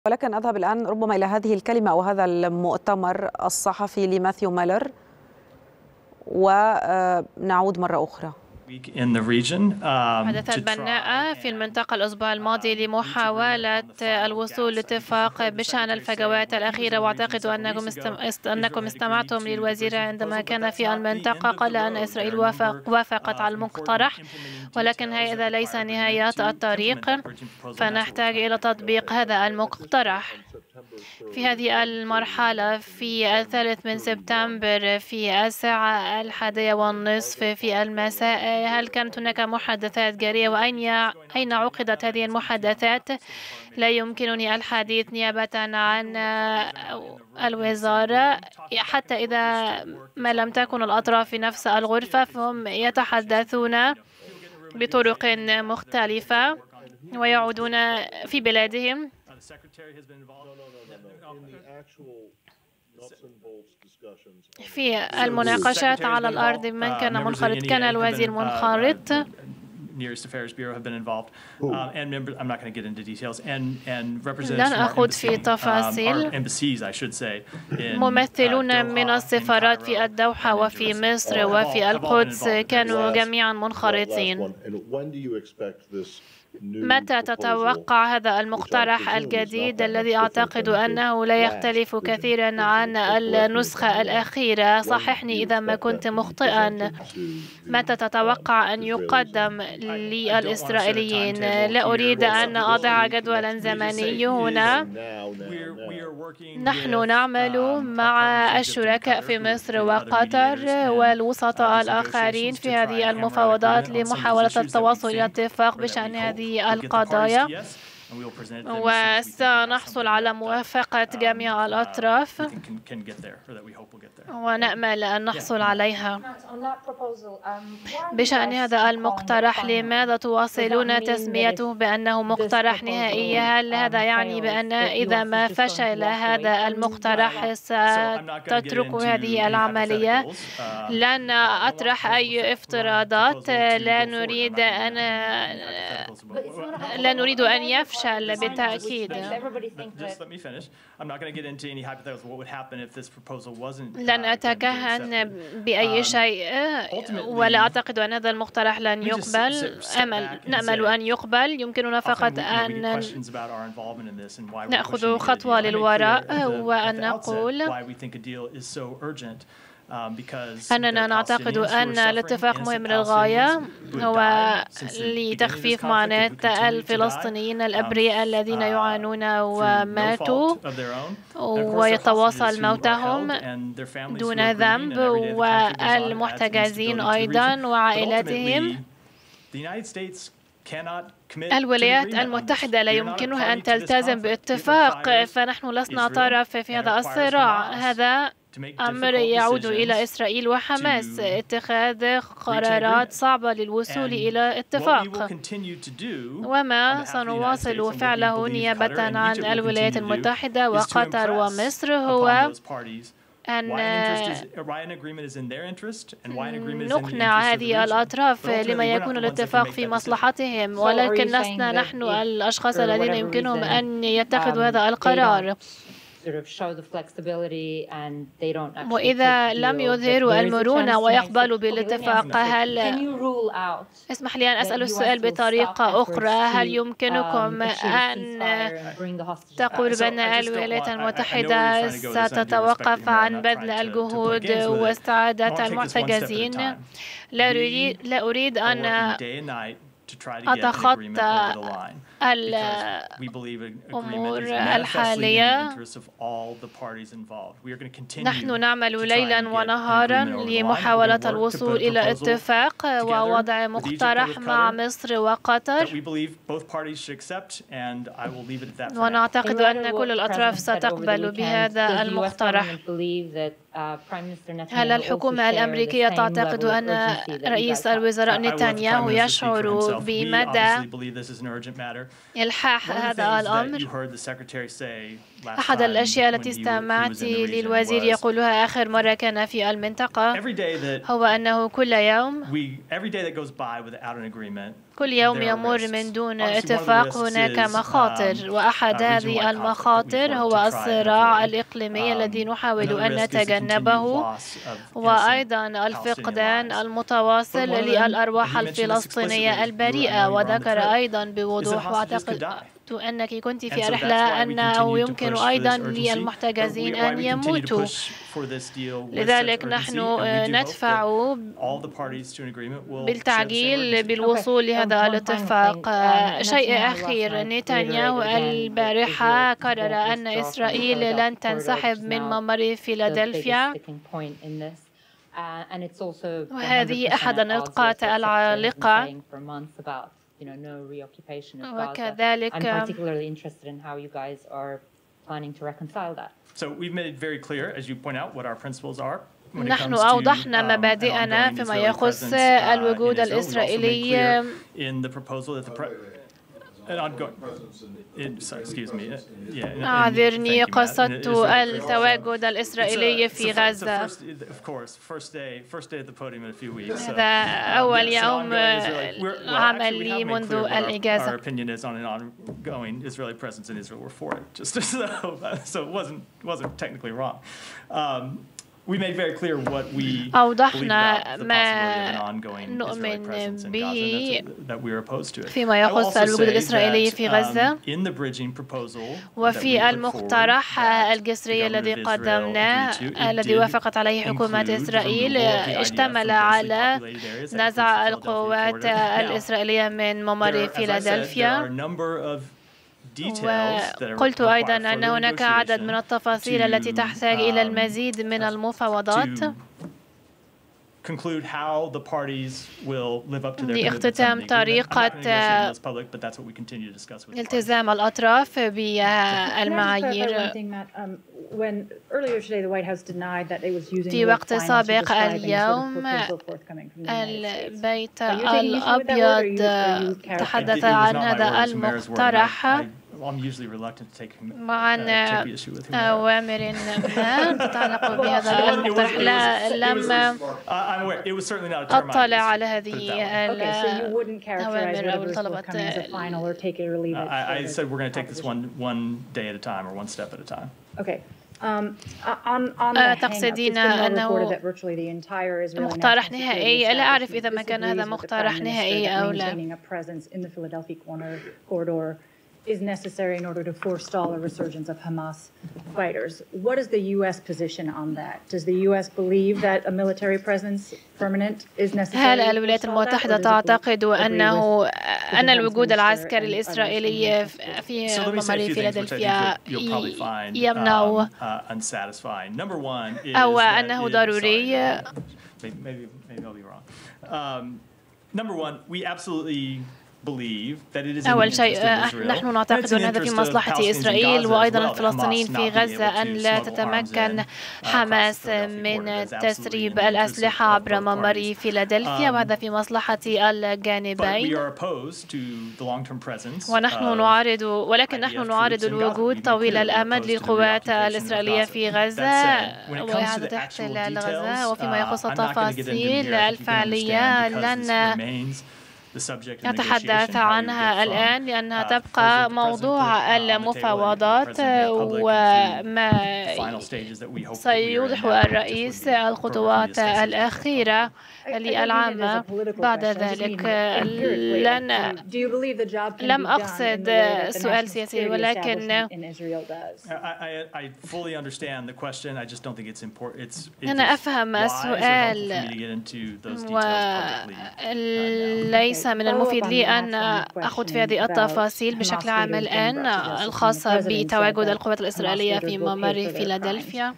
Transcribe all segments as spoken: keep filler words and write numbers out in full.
ولكن أذهب الآن ربما إلى هذه الكلمة أو هذا المؤتمر الصحفي لماثيو ميلر ونعود مرة أخرى. حدثت بناءة في المنطقة الأسبوع الماضي لمحاولة الوصول لاتفاق بشأن الفجوات الأخيرة، وأعتقد أنكم أنكم استمعتم للوزير عندما كان في المنطقة قال أن إسرائيل وافق وافقت على المقترح، ولكن هذا ليس نهاية الطريق، فنحتاج إلى تطبيق هذا المقترح. في هذه المرحلة في الثالث من سبتمبر في الساعة الحادية والنصف في المساء، هل كانت هناك محادثات جارية وأين أين عقدت هذه المحادثات؟ لا يمكنني الحديث نيابة عن الوزارة، حتى إذا ما لم تكن الأطراف في نفس الغرفة فهم يتحدثون بطرق مختلفة ويعودون في بلادهم. في المناقشات على الأرض من كان منخرط؟ كان الوزير منخرط. لن أخوض في تفاصيل. ممثلون من السفارات في الدوحة وفي مصر وفي القدس كانوا جميعا منخرطين. متى تتوقع هذا المقترح الجديد الذي أعتقد أنه لا يختلف كثيرا عن النسخة الأخيرة؟ صححني إذا ما كنت مخطئا. متى تتوقع أن يقدم للإسرائيليين؟ لا أريد أن أضع جدولا زمني هنا. نحن نعمل مع الشركاء في مصر وقطر والوسطاء الآخرين في هذه المفاوضات لمحاولة التوصل إلى اتفاق بشأن هذه القضايا، وسنحصل على موافقة جميع الأطراف ونأمل أن نحصل عليها. بشأن هذا المقترح، لماذا تواصلون تسميته بأنه مقترح نهائي؟ هل هذا يعني بأن إذا ما فشل هذا المقترح ستترك هذه العملية؟ لن أطرح أي افتراضات. لا نريد أن لا نريد أن يفشل بالتأكيد. لن أتكهن بأي شيء، ولا أعتقد أن هذا المقترح لن يقبل. أمل نأمل أن يقبل. يمكننا فقط أن نأخذ خطوة للوراء وأن نقول أننا نعتقد أن الاتفاق مهم للغاية، هو لتخفيف معاناة الفلسطينيين الأبرياء الذين يعانون وماتوا ويتواصل موتهم دون ذنب، والمحتجزين أيضا وعائلاتهم. الولايات المتحدة لا يمكنها أن تلتزم باتفاق، فنحن لسنا طرف في هذا الصراع. هذا أمر يعود إلى إسرائيل وحماس اتخاذ قرارات صعبة للوصول إلى اتفاق، وما سنواصل فعله نيابة عن الولايات المتحدة وقطر ومصر هو أن نقنع هذه الأطراف لما يكون الاتفاق في مصلحتهم، ولكن لسنا نحن الأشخاص الذين يمكنهم أن يتخذوا هذا القرار. وإذا لم يظهروا المرونة ويقبلوا بالاتفاق، هل اسمح لي أن أسأل السؤال بطريقة أخرى؟ هل يمكنكم أن تقول بأن الولايات المتحدة ستتوقف عن بذل الجهود واستعادة المحتجزين؟ لا أريد لا أريد أن أتخطى الأمور الحالية. نحن نعمل ليلا ونهارا لمحاولة الوصول إلى اتفاق ووضع مقترح مع مصر وقطر، ونعتقد أن كل الأطراف ستقبل بهذا المقترح. هل الحكومة الأمريكية تعتقد أن رئيس الوزراء نتنياهو يشعر بمدى إلحاح هذا الأمر؟ أحد الأشياء التي استمعت للوزير يقولها آخر مرة كان في المنطقة هو أنه كل يوم كل يوم يمر من دون اتفاق هناك مخاطر، وأحد هذه المخاطر هو الصراع الإقليمي الذي نحاول أن نتجنبه، وأيضا الفقدان المتواصل للأرواح الفلسطينية البريئة. وذكر أيضا بوضوح، وأعتقد أنك كنت في رحلة، أنه يمكن أيضا للمحتجزين أن يموتوا. لذلك نحن ندفع بالتعجيل بالوصول لهذا الاتفاق. شيء أخير، نتنياهو البارحة قرر أن إسرائيل لن تنسحب من ممر فيلادلفيا، وهذه أحد النقاط العالقة. وكذلك نحن أوضحنا مبادئنا فيما يخص الوجود الإسرائيلي أعذرني قصدت التواجد الإسرائيلي في غزة. هذا أول يوم عمل لي منذ الإجازة. أوضحنا ما نؤمن به فيما يخص الوجود الإسرائيلي في غزة. وفي المقترح الجسري الذي قدمناه الذي وافقت عليه حكومة إسرائيل اشتمل على نزع القوات الإسرائيلية من ممر فيلادلفيا. وقلت أيضا أن هناك عدد من التفاصيل التي تحتاج إلى المزيد من المفاوضات لاختتام طريقة التزام الأطراف بالمعايير. في وقت سابق اليوم البيت الأبيض تحدث عن هذا المقترح مع أوامر ما تتعلق بهذا المقترح. لا لم أطلع على هذه الأوامر أو الطلبات. تقصدين أنه مقترح نهائي؟ لا أعرف إذا ما كان هذا مقترح نهائي أو لا. is necessary in order to forestall a resurgence of Hamas fighters. What is the U S position on that? Does the U S believe that a military presence permanent is necessary? هل الولايات المتحدة تعتقد أنه أن الوجود العسكري الإسرائيلي في ممر فيلادلفيا يمنع أو أنه ضروري؟ Number one, we absolutely أول شيء نحن نعتقد أن هذا في مصلحة إسرائيل وأيضا الفلسطينيين في غزة أن لا تتمكن حماس من تسريب الأسلحة عبر ممر فيلادلفيا، وهذا في مصلحة الجانبين. ونحن نعارض ولكن نحن نعارض الوجود طويل الأمد للقوات الإسرائيلية في غزة وإعادة احتلال غزة. وفيما يخص التفاصيل الفعلية لن نتحدث عنها الآن لأنها تبقى موضوع المفاوضات، وما سيوضح الرئيس الخطوات الأخيرة للعامة بعد ذلك. لن لم أقصد سؤال سياسي، ولكن أنا أفهم السؤال وليس من المفيد لي أن أخوض في هذه التفاصيل بشكل عام الآن الخاصة بتواجد القوات الإسرائيلية في ممر فيلادلفيا.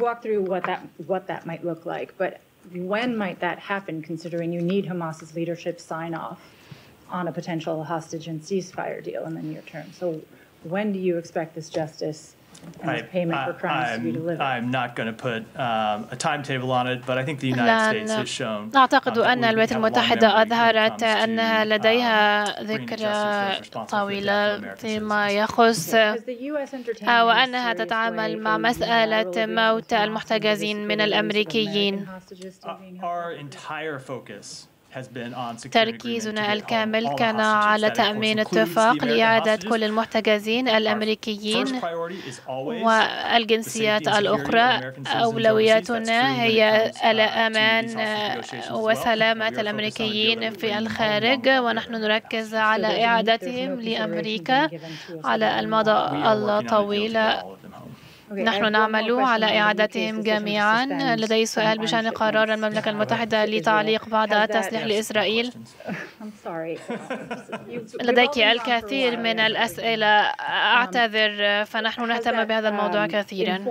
When might that happen, considering you need Hamas's leadership sign off on a potential hostage and ceasefire deal in the near term? So when do you expect this justice and this payment for crimes to be delivered? I'm not going to put um, a timetable on it, but I think the United States has shown. أعتقد أن الولايات المتحدة أظهرت أنها لديها ذكرى طويلة فيما يخص وأنها تتعامل مع مسألة موت المحتجزين من الأمريكيين. تركيزنا الكامل كان على تأمين اتفاق لإعادة كل المحتجزين الأمريكيين والجنسيات الأخرى. أولوياتنا هي أمان وسلامة الأمريكيين في الخارج، ونحن نركز على إعادتهم لأمريكا على المدى الطويل. نحن نعمل على إعادتهم جميعا. لدي سؤال بشأن قرار المملكة المتحدة لتعليق بعض التسليح لإسرائيل. لديك الكثير من الأسئلة، أعتذر، فنحن نهتم بهذا الموضوع كثيرا.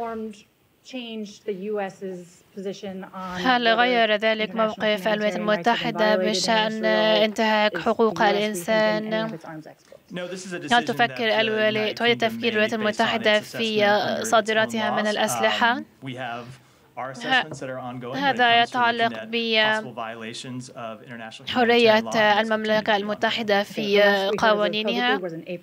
هل غير ذلك موقف الولايات المتحدة بشأن انتهاك حقوق الإنسان؟ هل تفكر الولايات تعيد تفكير الولايات المتحدة في صادراتها من الأسلحة؟ هذا يتعلق بحرية المملكة المتحدة في قوانينها.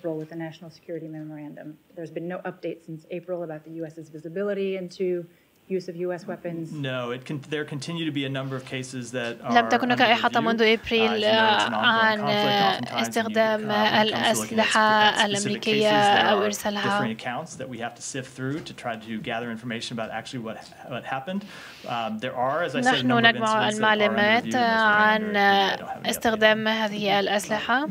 لم تكن هناك إحاطة منذ إبريل عن استخدام الأسلحة الأمريكية أو إرسالها. نحن نجمع المعلومات عن استخدام هذه الأسلحة.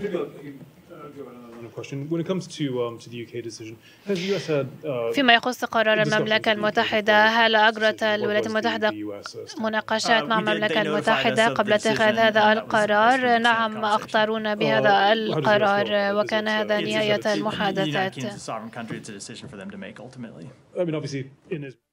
فيما يخص قرار المملكة المتحدة، هل أجرت الولايات المتحدة مناقشات مع المملكة المتحدة قبل اتخاذ هذا القرار؟ نعم، أخطرون بهذا القرار، وكان هذا نهاية المحادثات.